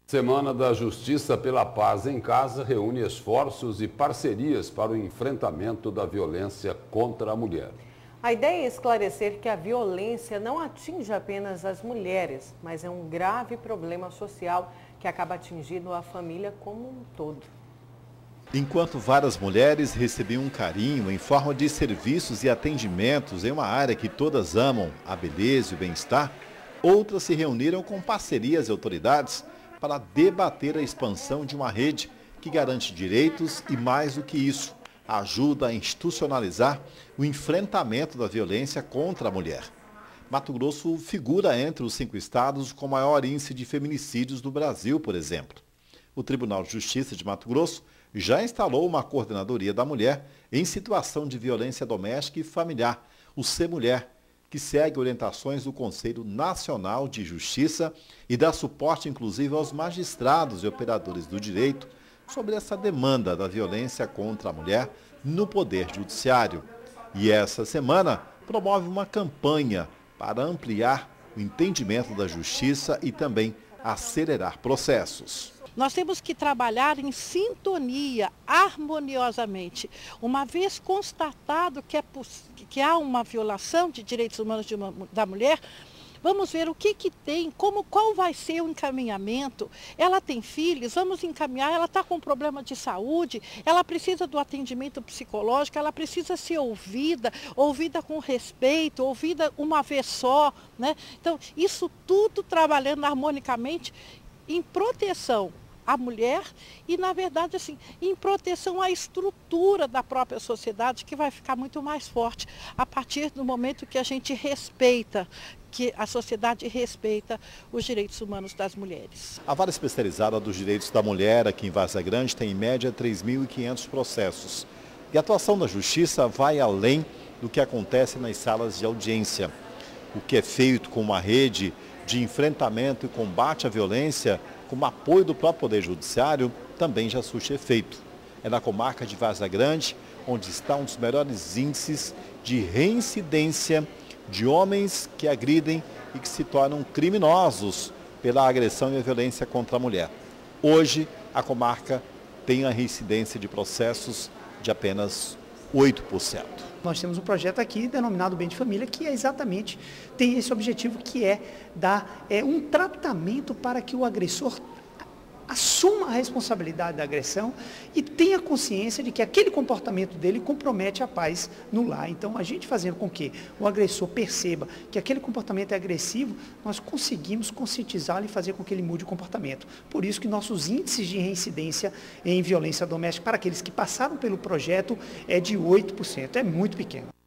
Semana da Justiça pela Paz em Casa reúne esforços e parcerias para o enfrentamento da violência contra a mulher. A ideia é esclarecer que a violência não atinge apenas as mulheres, mas é um grave problema social que acaba atingindo a família como um todo. Enquanto várias mulheres recebiam um carinho em forma de serviços e atendimentos em uma área que todas amam, a beleza e o bem-estar, outras se reuniram com parcerias e autoridades para debater a expansão de uma rede que garante direitos e, mais do que isso, ajuda a institucionalizar o enfrentamento da violência contra a mulher. Mato Grosso figura entre os 5 estados com maior índice de feminicídios do Brasil, por exemplo. O Tribunal de Justiça de Mato Grosso já instalou uma coordenadoria da mulher em situação de violência doméstica e familiar, o C-Mulher, que segue orientações do Conselho Nacional de Justiça e dá suporte inclusive aos magistrados e operadores do direito sobre essa demanda da violência contra a mulher no Poder Judiciário. E essa semana promove uma campanha para ampliar o entendimento da justiça e também acelerar processos. Nós temos que trabalhar em sintonia, harmoniosamente. Uma vez constatado que há uma violação de direitos humanos da mulher, vamos ver o que tem, qual vai ser o encaminhamento. Ela tem filhos, vamos encaminhar, ela está com problema de saúde, ela precisa do atendimento psicológico, ela precisa ser ouvida com respeito, ouvida uma vez só, né? Então, isso tudo trabalhando harmonicamente em proteção à mulher e, na verdade, assim, em proteção à estrutura da própria sociedade, que vai ficar muito mais forte a partir do momento que a gente respeita, que a sociedade respeita os direitos humanos das mulheres. A Vara Especializada dos Direitos da Mulher aqui em Várzea Grande tem em média 3.500 processos. E a atuação da Justiça vai além do que acontece nas salas de audiência. O que é feito com uma rede de enfrentamento e combate à violência, com apoio do próprio Poder Judiciário, também já surte efeito. É na comarca de Várzea Grande, onde está um dos melhores índices de reincidência de homens que agridem e que se tornam criminosos pela agressão e a violência contra a mulher. Hoje, a comarca tem a reincidência de processos de apenas 8%. Nós temos um projeto aqui denominado Bem de Família, que exatamente tem esse objetivo, que é dar um tratamento para que o agressor assuma a responsabilidade da agressão e tenha consciência de que aquele comportamento dele compromete a paz no lar. Então, a gente fazendo com que o agressor perceba que aquele comportamento é agressivo, nós conseguimos conscientizá-lo e fazer com que ele mude o comportamento. Por isso que nossos índices de reincidência em violência doméstica para aqueles que passaram pelo projeto é de 8%, é muito pequeno.